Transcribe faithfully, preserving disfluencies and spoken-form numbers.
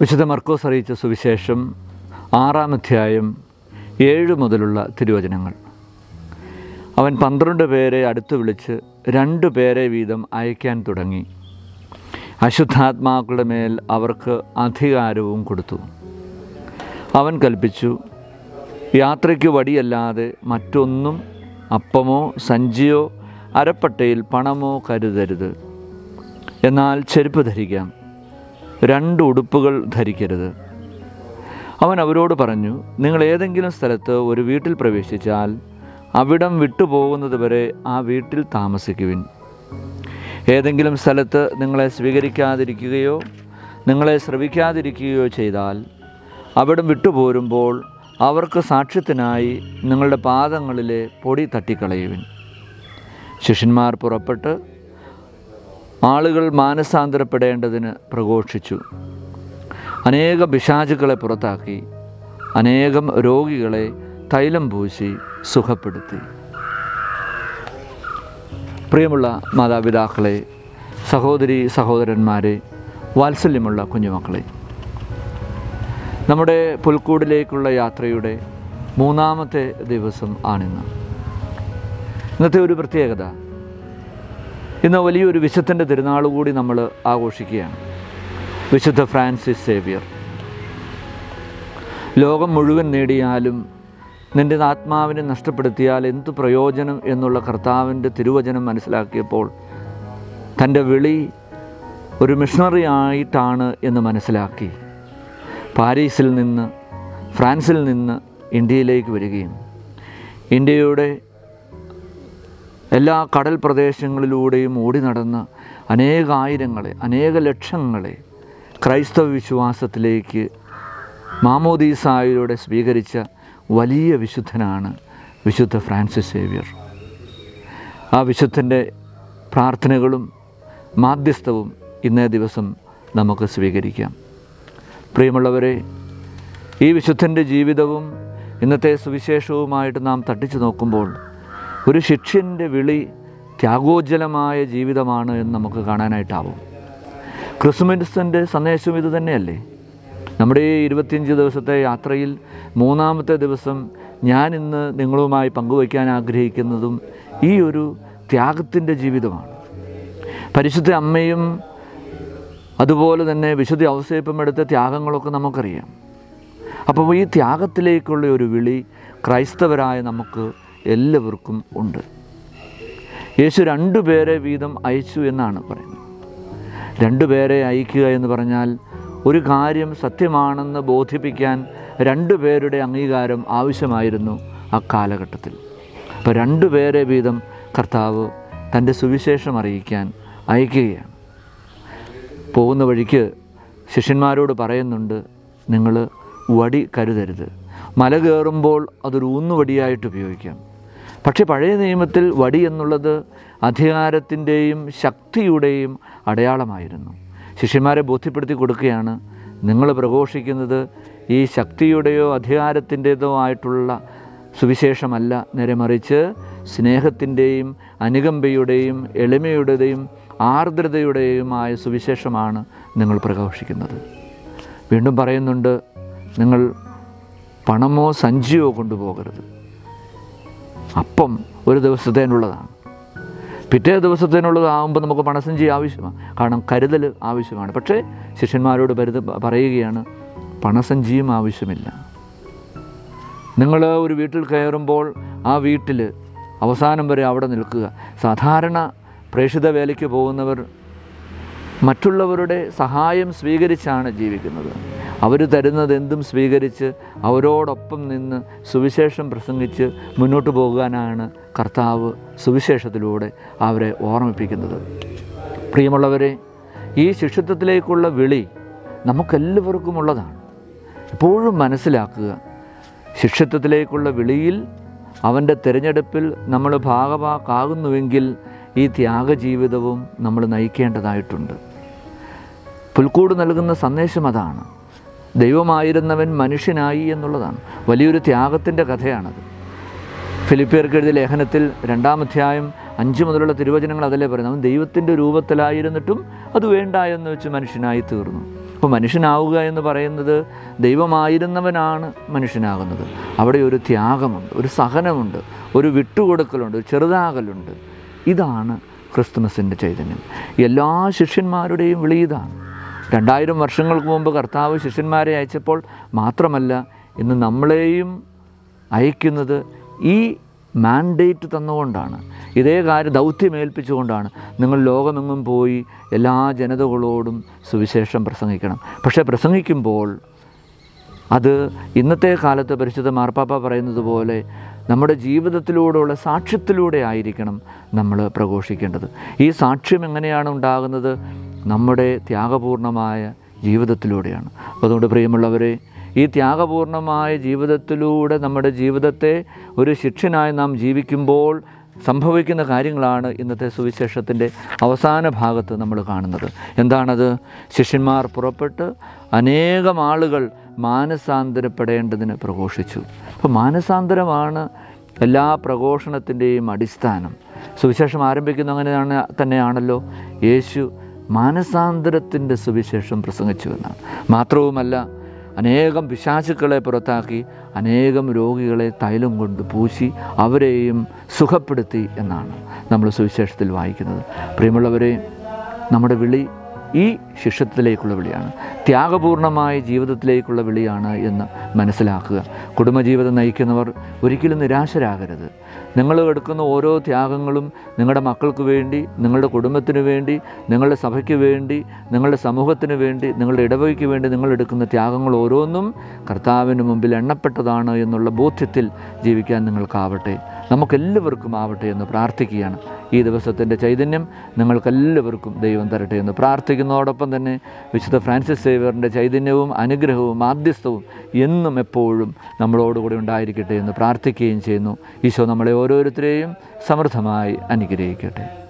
വിശുദ്ധ മർക്കോസ് അറിയിച്ച സുവിശേഷം ആറാം അധ്യായം ഏഴ് മുതലുള്ള തിരുവചനങ്ങൾ. അവൻ പന്ത്രണ്ട് പേരെ അടുത്ത് വിളിച്ച് രണ്ടു പേരെ വീതം അയക്കാൻ തുടങ്ങി. അശുദ്ധാത്മാക്കളുടെ മേൽ അവർക്ക് അധികാരവും കൊടുത്തു. അവൻ കൽപ്പിച്ചു, യാത്രയ്ക്ക് വടിയല്ലാതെ മറ്റൊന്നും, അപ്പമോ സഞ്ചിയോ അരപ്പട്ടയിൽ പണമോ കരുതരുത്. എന്നാൽ ചെരുപ്പ് ധരിക്കാം, രണ്ട് ഉടുപ്പുകൾ ധരിക്കരുത്. അവൻ അവരോട് പറഞ്ഞു, നിങ്ങൾ ഏതെങ്കിലും സ്ഥലത്ത് ഒരു വീട്ടിൽ പ്രവേശിച്ചാൽ അവിടം വിട്ടുപോകുന്നത് വരെ ആ വീട്ടിൽ താമസിക്കുവിൻ. ഏതെങ്കിലും സ്ഥലത്ത് നിങ്ങളെ സ്വീകരിക്കാതിരിക്കുകയോ നിങ്ങളെ ശ്രവിക്കാതിരിക്കുകയോ ചെയ്താൽ അവിടം വിട്ടുപോരുമ്പോൾ അവർക്ക് സാക്ഷ്യത്തിനായി നിങ്ങളുടെ പാദങ്ങളിലെ പൊടി തട്ടിക്കളയുവിൻ. ശിഷ്യന്മാർ പുറപ്പെട്ട് ആളുകൾ മാനസാന്തരപ്പെടേണ്ടതിന് പ്രഘോഷിച്ചു. അനേകം പിശാചുക്കളെ പുറത്താക്കി അനേകം രോഗികളെ തൈലം പൂശി സുഖപ്പെടുത്തി. പ്രിയമുള്ള മാതാപിതാക്കളെ, സഹോദരി സഹോദരന്മാരെ, വാത്സല്യമുള്ള കുഞ്ഞുമക്കളെ, നമ്മുടെ പുൽക്കൂടിലേക്കുള്ള യാത്രയുടെ മൂന്നാമത്തെ ദിവസം ആണിന്ന്. ഇന്നത്തെ ഒരു പ്രത്യേകത, ഇന്ന് വലിയൊരു വിശുദ്ധൻ്റെ തിരുനാൾ കൂടി നമ്മൾ ആഘോഷിക്കുകയാണ്. വിശുദ്ധ ഫ്രാൻസിസ് സേവ്യർ. ലോകം മുഴുവൻ നേടിയാലും നിൻ്റെ ആത്മാവിനെ നഷ്ടപ്പെടുത്തിയാൽ എന്തു പ്രയോജനം എന്നുള്ള കർത്താവിൻ്റെ തിരുവചനം മനസ്സിലാക്കിയപ്പോൾ തൻ്റെ വിളി ഒരു മിഷണറി ആയിട്ടാണ് എന്ന് മനസ്സിലാക്കി പാരീസിൽ നിന്ന് ഫ്രാൻസിൽ നിന്ന് ഇന്ത്യയിലേക്ക് വരികയും ഇന്ത്യയുടെ എല്ലാ കടൽ പ്രദേശങ്ങളിലൂടെയും ഓടി നടന്ന് അനേകായിരങ്ങളെ അനേക ലക്ഷങ്ങളെ ക്രൈസ്തവ വിശ്വാസത്തിലേക്ക് മാമോദീസായിലൂടെ സ്വീകരിച്ച വലിയ വിശുദ്ധനാണ് വിശുദ്ധ ഫ്രാൻസിസ് സേവ്യർ. ആ വിശുദ്ധൻ്റെ പ്രാർത്ഥനകളും മാധ്യസ്ഥവും ഇന്നേ ദിവസം നമുക്ക് സ്വീകരിക്കാം. പ്രിയമുള്ളവരെ, ഈ വിശുദ്ധൻ്റെ ജീവിതവും ഇന്നത്തെ സുവിശേഷവുമായിട്ട് നാം തട്ടിച്ചു നോക്കുമ്പോൾ ഒരു ശിഷ്യൻ്റെ വിളി ത്യാഗോജ്ജലമായ ജീവിതമാണ് എന്ന് നമുക്ക് കാണാനായിട്ടാവും. ക്രിസ്മസിൻ്റെ സന്ദേശം ഇത് തന്നെയല്ലേ? നമ്മുടെ ഈ ഇരുപത്തിയഞ്ച് ദിവസത്തെ യാത്രയിൽ മൂന്നാമത്തെ ദിവസം ഞാൻ ഇന്ന് നിങ്ങളുമായി പങ്കുവയ്ക്കാൻ ആഗ്രഹിക്കുന്നതും ഈ ഒരു ത്യാഗത്തിൻ്റെ ജീവിതമാണ്. പരിശുദ്ധ അമ്മയും അതുപോലെ തന്നെ വിശുദ്ധ ഔസേപ്പും എടുത്ത ത്യാഗങ്ങളൊക്കെ നമുക്കറിയാം. അപ്പോൾ ഈ ത്യാഗത്തിലേക്കുള്ള ഒരു വിളി ക്രൈസ്തവരായ നമുക്ക് എല്ലാവർക്കും ഉണ്ട്. യേശു രണ്ടു പേരെ വീതം അയച്ചു എന്നാണ് പറയുന്നത്. രണ്ടു പേരെ അയക്കുക എന്ന് പറഞ്ഞാൽ ഒരു കാര്യം സത്യമാണെന്ന് ബോധിപ്പിക്കാൻ രണ്ടു പേരുടെ അംഗീകാരം ആവശ്യമായിരുന്നു ആ കാലഘട്ടത്തിൽ. അപ്പോൾ രണ്ടു പേരെ വീതം കർത്താവ് തൻ്റെ സുവിശേഷം അറിയിക്കാൻ അയക്കുകയാണ്. പോകുന്ന വഴിക്ക് ശിഷ്യന്മാരോട് പറയുന്നുണ്ട്, നിങ്ങൾ വടി കരുതരുത്. മല കയറുമ്പോൾ അതൊരു ഊന്നുവടിയായിട്ട് ഉപയോഗിക്കാം. പക്ഷേ പഴയ നിയമത്തിൽ വടി എന്നുള്ളത് അധികാരത്തിൻ്റെയും ശക്തിയുടെയും അടയാളമായിരുന്നു. ശിഷ്യന്മാരെ ബോധ്യപ്പെടുത്തി കൊടുക്കുകയാണ്, നിങ്ങൾ പ്രഘോഷിക്കുന്നത് ഈ ശക്തിയുടെയോ അധികാരത്തിൻ്റേതോ ആയിട്ടുള്ള സുവിശേഷമല്ല, നേരെ മറിച്ച് സ്നേഹത്തിൻ്റെയും അനുകമ്പയുടെയും എളിമയുടെയും ആർദ്രതയുടെയുമായ സുവിശേഷമാണ് നിങ്ങൾ പ്രഘോഷിക്കുന്നത്. വീണ്ടും പറയുന്നുണ്ട്, നിങ്ങൾ പണമോ സഞ്ചിയോ കൊണ്ടുപോകരുത്. അപ്പം ഒരു ദിവസത്തേനുള്ളതാണ്, പിറ്റേ ദിവസത്തേനുള്ളതാകുമ്പോൾ നമുക്ക് പണസഞ്ചി ആവശ്യമാണ്, കാരണം കരുതൽ ആവശ്യമാണ്. പക്ഷേ ശിഷ്യന്മാരോട് പരുത് പറയുകയാണ്, പണസഞ്ചിയും ആവശ്യമില്ല. നിങ്ങൾ ഒരു വീട്ടിൽ കയറുമ്പോൾ ആ വീട്ടിൽ അവസാനം വരെ അവിടെ നിൽക്കുക. സാധാരണ പ്രേക്ഷിത വേലയ്ക്ക് പോകുന്നവർ മറ്റുള്ളവരുടെ സഹായം സ്വീകരിച്ചാണ് ജീവിക്കുന്നത്. അവർ തരുന്നത് എന്തും സ്വീകരിച്ച് അവരോടൊപ്പം നിന്ന് സുവിശേഷം പ്രസംഗിച്ച് മുന്നോട്ട് പോകാനാണ് കർത്താവ് സുവിശേഷത്തിലൂടെ അവരെ ഓർമ്മിപ്പിക്കുന്നത്. പ്രിയമുള്ളവരെ, ഈ ശിഷ്യത്വത്തിലേക്കുള്ള വിളി നമുക്കെല്ലാവർക്കും ഉള്ളതാണ്. എപ്പോഴും മനസ്സിലാക്കുക, ശിഷ്യത്വത്തിലേക്കുള്ള വിളിയിൽ അവൻ്റെ തിരഞ്ഞെടുപ്പിൽ നമ്മൾ ഭാഗമാക്കാകുന്നുവെങ്കിൽ ഈ ത്യാഗജീവിതവും നമ്മൾ നയിക്കേണ്ടതായിട്ടുണ്ട്. പുൽക്കൂട് നൽകുന്ന സന്ദേശം അതാണ്. ദൈവമായിരുന്നവൻ മനുഷ്യനായി എന്നുള്ളതാണ്. വലിയൊരു ത്യാഗത്തിൻ്റെ കഥയാണത്. ഫിലിപ്പിയർക്ക് എഴുതിയ ലേഖനത്തിൽ രണ്ടാം അധ്യായം അഞ്ച് മുതലുള്ള തിരുവചനങ്ങൾ അതല്ലേ പറയുന്നത്. അവൻ ദൈവത്തിൻ്റെ രൂപത്തിലായിരുന്നിട്ടും അത് വേണ്ട എന്ന് വെച്ച് മനുഷ്യനായി തീർന്നു. അപ്പോൾ മനുഷ്യനാവുക എന്ന് പറയുന്നത് ദൈവമായിരുന്നവനാണ് മനുഷ്യനാകുന്നത്. അവിടെ ഒരു ത്യാഗമുണ്ട്, ഒരു സഹനമുണ്ട്, ഒരു വിട്ടുകൊടുക്കലുണ്ട്, ഒരു ചെറുതാകലുണ്ട്. ഇതാണ് ക്രിസ്തുമസിൻ്റെ ചൈതന്യം. എല്ലാ ശിഷ്യന്മാരുടെയും വിളി ഇതാണ്. രണ്ടായിരം വർഷങ്ങൾക്ക് മുമ്പ് കർത്താവ് ശിഷ്യന്മാരെ അയച്ചപ്പോൾ മാത്രമല്ല, ഇന്ന് നമ്മളെയും അയക്കുന്നത് ഈ മാൻഡേറ്റ് തന്നുകൊണ്ടാണ്, ഇതേ കാര്യം ദൗത്യമേൽപ്പിച്ചുകൊണ്ടാണ്. നിങ്ങൾ ലോകമെങ്ങും പോയി എല്ലാ ജനതകളോടും സുവിശേഷം പ്രസംഗിക്കണം. പക്ഷേ പ്രസംഗിക്കുമ്പോൾ അത് ഇന്നത്തെ കാലത്ത് പരിശുദ്ധ മാർപ്പാപ്പ പറയുന്നത് പോലെ നമ്മുടെ ജീവിതത്തിലൂടെയുള്ള സാക്ഷ്യത്തിലൂടെ ആയിരിക്കണം നമ്മൾ പ്രഘോഷിക്കേണ്ടത്. ഈ സാക്ഷ്യം എങ്ങനെയാണ് ഉണ്ടാകുന്നത്? നമ്മുടെ ത്യാഗപൂർണമായ ജീവിതത്തിലൂടെയാണ്. അതുകൊണ്ട് പ്രിയമുള്ളവരെ, ഈ ത്യാഗപൂർണമായ ജീവിതത്തിലൂടെ നമ്മുടെ ജീവിതത്തെ ഒരു ശിഷ്യനായി നാം ജീവിക്കുമ്പോൾ സംഭവിക്കുന്ന കാര്യങ്ങളാണ് ഇന്നത്തെ സുവിശേഷത്തിൻ്റെ അവസാന ഭാഗത്ത് നമ്മൾ കാണുന്നത്. എന്താണത്? ശിഷ്യന്മാർ പുറപ്പെട്ട് അനേകം ആളുകൾ മാനസാന്തരപ്പെടേണ്ടതിന് പ്രഘോഷിച്ചു. അപ്പോൾ മാനസാന്തരമാണ് എല്ലാ പ്രഘോഷണത്തിൻ്റെയും അടിസ്ഥാനം. സുവിശേഷം ആരംഭിക്കുന്ന അങ്ങനെയാണ് തന്നെയാണല്ലോ. യേശു മാനസാന്തരത്തിൻ്റെ സുവിശേഷം പ്രസംഗിച്ചു എന്നാണ്. മാത്രവുമല്ല, അനേകം പിശാചുക്കളെ പുറത്താക്കി അനേകം രോഗികളെ തൈലം കൊണ്ട് പൂശി അവരെയും സുഖപ്പെടുത്തി എന്നാണ് നമ്മൾ സുവിശേഷത്തിൽ വായിക്കുന്നത്. പ്രിയമുള്ളവരെ, നമ്മുടെ വിളി ഈ ശിഷ്യത്വത്തിലേക്കുള്ള വിളിയാണ്, ത്യാഗപൂർണമായ ജീവിതത്തിലേക്കുള്ള വിളിയാണ് എന്ന് മനസ്സിലാക്കുക. കുടുംബജീവിതം നയിക്കുന്നവർ ഒരിക്കലും നിരാശരാകരുത്. നിങ്ങൾ എടുക്കുന്ന ഓരോ ത്യാഗങ്ങളും നിങ്ങളുടെ മക്കൾക്ക് വേണ്ടി, നിങ്ങളുടെ കുടുംബത്തിന് വേണ്ടി, നിങ്ങളുടെ സഭയ്ക്ക് വേണ്ടി, നിങ്ങളുടെ സമൂഹത്തിന് വേണ്ടി, നിങ്ങളുടെ ഇടവകയ്ക്ക് വേണ്ടി നിങ്ങൾ എടുക്കുന്ന ത്യാഗങ്ങൾ ഓരോന്നും കർത്താവിന് മുമ്പിൽ എണ്ണപ്പെട്ടതാണ് എന്നുള്ള ബോധ്യത്തിൽ ജീവിക്കാൻ നിങ്ങൾക്കാവട്ടെ, നമുക്കെല്ലാവർക്കും ആവട്ടെ എന്ന് പ്രാർത്ഥിക്കുകയാണ്. ഈ ദിവസത്തിൻ്റെ ചൈതന്യം നിങ്ങൾക്കെല്ലാവർക്കും ദൈവം തരട്ടെ എന്ന് പ്രാർത്ഥിക്കുന്നതോടൊപ്പം തന്നെ വിശുദ്ധ ഫ്രാൻസിസ് സേവ്യറിൻ്റെ ചൈതന്യവും അനുഗ്രഹവും മാധ്യസ്ഥവും എന്നും എപ്പോഴും നമ്മളോടുകൂടി ഉണ്ടായിരിക്കട്ടെ എന്ന് പ്രാർത്ഥിക്കുകയും ചെയ്യുന്നു. ഈശോ നമ്മളെ ഓരോരുത്തരെയും സമൃദ്ധമായി അനുഗ്രഹിക്കട്ടെ.